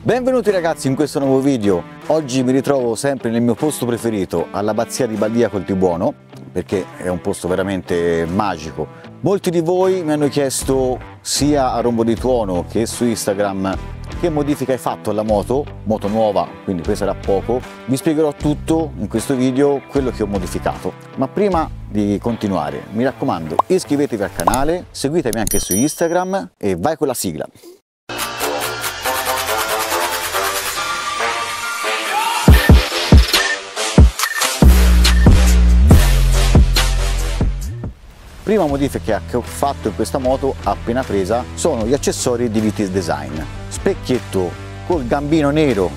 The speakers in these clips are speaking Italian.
Benvenuti ragazzi in questo nuovo video. Oggi mi ritrovo sempre nel mio posto preferito, all'abbazia di Baldia Coltibuono, perché è un posto veramente magico. Molti di voi mi hanno chiesto sia a Rombo di Tuono che su Instagram che modifica hai fatto alla moto nuova, quindi peserà poco. Vi spiegherò tutto in questo video, quello che ho modificato. Ma prima di continuare, mi raccomando, iscrivetevi al canale, seguitemi anche su Instagram e vai con la sigla. Prima modifica che ho fatto in questa moto appena presa sono gli accessori di Vitis Design. Specchietto col gambino nero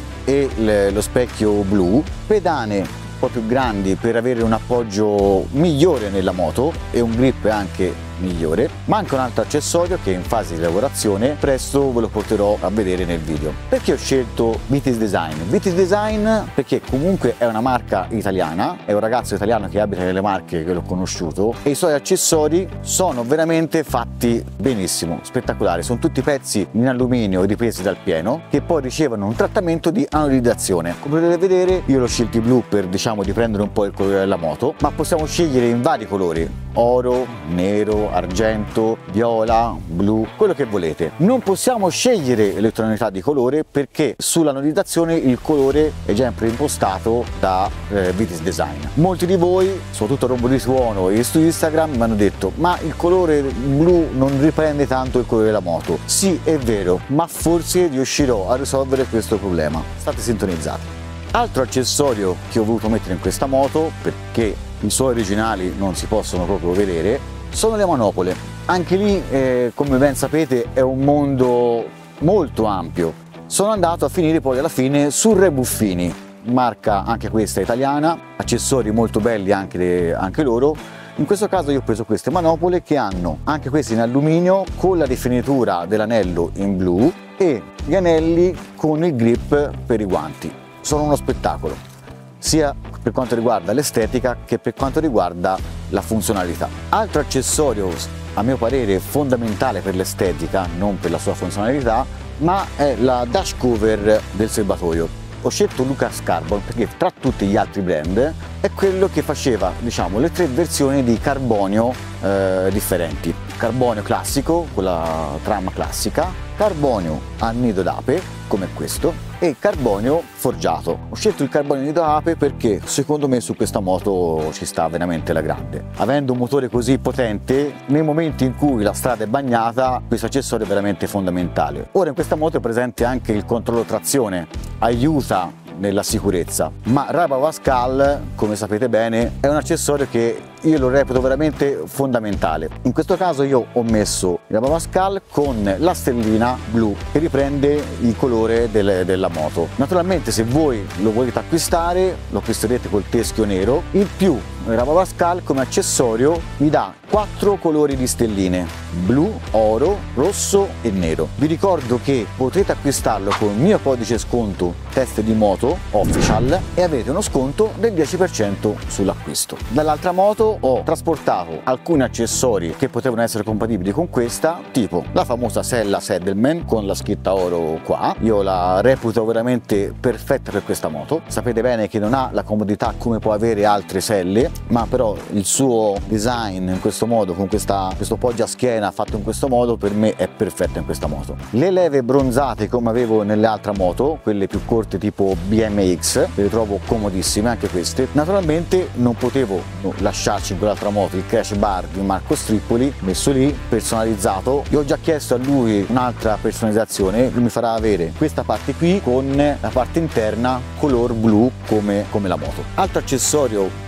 e lo specchio blu, pedane un po' più grandi per avere un appoggio migliore nella moto e un grip anche migliore. Manca un altro accessorio che è in fase di lavorazione, presto ve lo porterò a vedere nel video. Perché ho scelto Vitis Design? Vitis Design perché comunque è una marca italiana, è un ragazzo italiano che abita nelle Marche che l'ho conosciuto e i suoi accessori sono veramente fatti benissimo, spettacolari. Sono tutti pezzi in alluminio ripresi dal pieno che poi ricevono un trattamento di anodizzazione. Come potete vedere io l'ho scelto blu per di prendere un po' il colore della moto, ma possiamo scegliere in vari colori: oro, nero, argento, viola, blu, quello che volete. Non possiamo scegliere le tonalità di colore perché sull'anodizzazione il colore è già preimpostato da Vitis Design. Molti di voi, soprattutto a Rombo di Tuono e su Instagram, mi hanno detto ma il colore blu non riprende tanto il colore della moto. Sì, è vero, ma forse riuscirò a risolvere questo problema. State sintonizzati. Altro accessorio che ho voluto mettere in questa moto, perché i suoi originali non si possono proprio vedere, sono le manopole. Anche lì, come ben sapete, è un mondo molto ampio. Sono andato a finire poi alla fine su Rebuffini, marca anche questa italiana, accessori molto belli anche loro. In questo caso io ho preso queste manopole che hanno anche queste in alluminio con la rifinitura dell'anello in blu e gli anelli con il grip per i guanti. Sono uno spettacolo, sia per quanto riguarda l'estetica che per quanto riguarda la funzionalità. Altro accessorio, a mio parere, fondamentale per l'estetica, non per la sua funzionalità, ma è la dash cover del serbatoio. Ho scelto Lucas Carbon perché tra tutti gli altri brand è quello che faceva, diciamo, le tre versioni di carbonio differenti. Carbonio classico con la trama classica, carbonio a nido d'ape come questo e carbonio forgiato. Ho scelto il carbonio a nido d'ape perché secondo me su questa moto ci sta veramente la grande. Avendo un motore così potente, nei momenti in cui la strada è bagnata, questo accessorio è veramente fondamentale. Ora in questa moto è presente anche il controllo trazione, aiuta nella sicurezza, ma Rabavascal, come sapete bene, è un accessorio che io lo reputo veramente fondamentale. In questo caso io ho messo il Rabavascal con la stellina blu che riprende il colore della moto. Naturalmente se voi lo volete acquistare lo acquisterete col teschio nero. In più il Rabavascal come accessorio vi dà 4 colori di stelline: blu, oro, rosso e nero. Vi ricordo che potete acquistarlo con il mio codice sconto Teste di Moto Official e avete uno sconto del 10% sull'acquisto. Dall'altra moto ho trasportato alcuni accessori che potevano essere compatibili con questa, tipo la famosa sella Saddleman con la scritta oro qua. Io la reputo veramente perfetta per questa moto. Sapete bene che non ha la comodità come può avere altre selle, ma però il suo design in questo modo, con questo poggia schiena fatto in questo modo, per me è perfetto in questa moto. Le leve bronzate come avevo nelle altre moto, quelle più corte tipo BMX, le trovo comodissime anche queste. Naturalmente non potevo lasciarci in quell'altra moto il crash bar di Marco Strippoli, messo lì, personalizzato. Io ho già chiesto a lui un'altra personalizzazione, lui mi farà avere questa parte qui con la parte interna color blu come la moto. Altro accessorio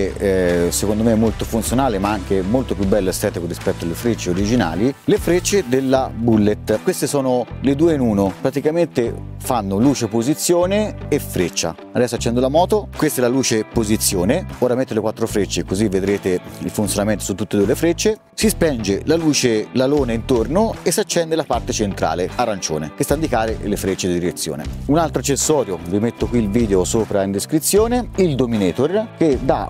che secondo me è molto funzionale ma anche molto più bello estetico rispetto alle frecce originali, le frecce della Bullet. Queste sono le due in uno, praticamente fanno luce posizione e freccia. Adesso accendo la moto, questa è la luce posizione, ora metto le 4 frecce così vedrete il funzionamento su tutte e 2 le frecce. Si spenge la luce, l'alone intorno e si accende la parte centrale arancione che sta a indicare le frecce di direzione. Un altro accessorio, vi metto qui il video sopra in descrizione, il Dominator, che dà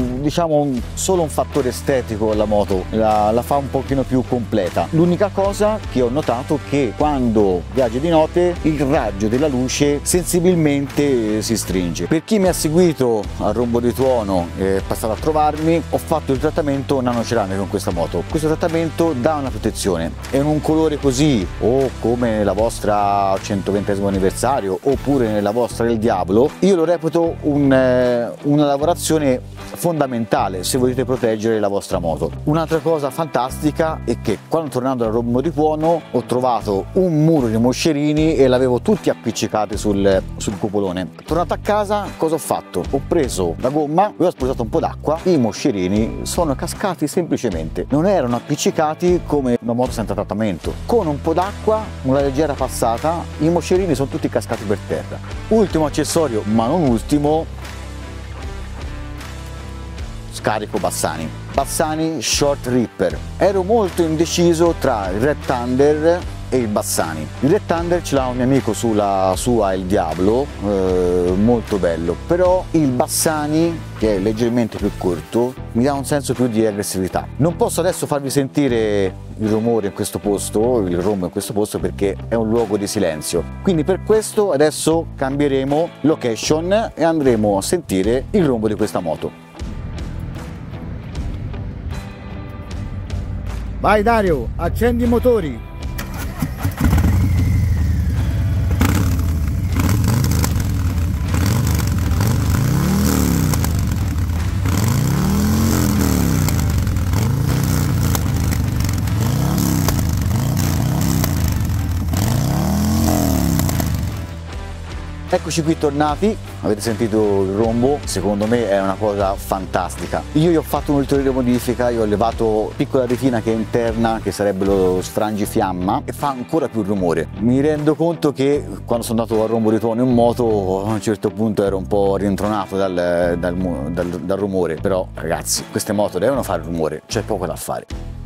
solo un fattore estetico alla moto, la fa un pochino più completa. L'unica cosa che ho notato è che quando viaggi di notte il radio raggio della luce sensibilmente si stringe. Per chi mi ha seguito al rombo di tuono e è passato a trovarmi, ho fatto il trattamento nanoceramica con questa moto. Questo trattamento dà una protezione e in un colore così, o come nella vostra 120° anniversario oppure nella vostra del Diablo, io lo reputo una lavorazione fondamentale se volete proteggere la vostra moto. Un'altra cosa fantastica è che quando tornando al rombo di tuono ho trovato un muro di moscerini e l'avevo tutti appiccicati sul cupolone. Tornato a casa, cosa ho fatto? Ho preso la gomma e ho spruzzato un po' d'acqua, i moscerini sono cascati semplicemente, non erano appiccicati come una moto senza trattamento. Con un po' d'acqua, una leggera passata, i moscerini sono tutti cascati per terra. Ultimo accessorio, ma non ultimo, scarico Bassani. Bassani Short Ripper. Ero molto indeciso tra il Red Thunder e il Bassani. Il Red Thunder ce l'ha un mio amico sulla sua Il Diablo, molto bello, però il Bassani, che è leggermente più corto, mi dà un senso più di aggressività. Non posso adesso farvi sentire il rumore in questo posto, il rombo in questo posto, perché è un luogo di silenzio, quindi per questo adesso cambieremo location e andremo a sentire il rombo di questa moto. Vai Dario, accendi i motori. Eccoci qui tornati, avete sentito il rombo, secondo me è una cosa fantastica. Io gli ho fatto un'ulteriore modifica, io ho levato piccola retina che è interna, che sarebbe lo sfrangifiamma, e fa ancora più rumore. Mi rendo conto che quando sono andato al rombo di tuono in moto a un certo punto ero un po' rintronato dal rumore, però ragazzi, queste moto devono fare rumore, c'è poco da fare.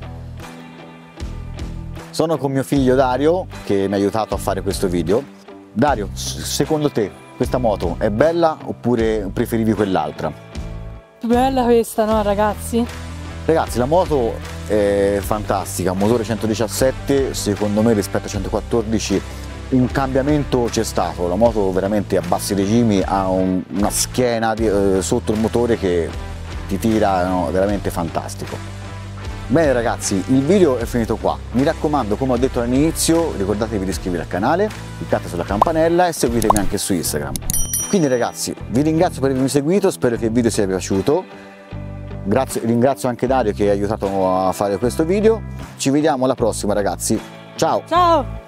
Sono con mio figlio Dario che mi ha aiutato a fare questo video. Dario, secondo te questa moto è bella oppure preferivi quell'altra? Più bella questa, no ragazzi? Ragazzi, la moto è fantastica, motore 117, secondo me rispetto a 114 un cambiamento c'è stato. La moto veramente a bassi regimi ha una schiena sotto il motore che ti tira, no, veramente fantastico. Bene ragazzi, il video è finito qua. Mi raccomando, come ho detto all'inizio, ricordatevi di iscrivervi al canale, cliccate sulla campanella e seguitemi anche su Instagram. Quindi ragazzi, vi ringrazio per avermi seguito, spero che il video sia piaciuto. Ringrazio anche Dario che ha aiutato a fare questo video. Ci vediamo alla prossima ragazzi. Ciao! Ciao!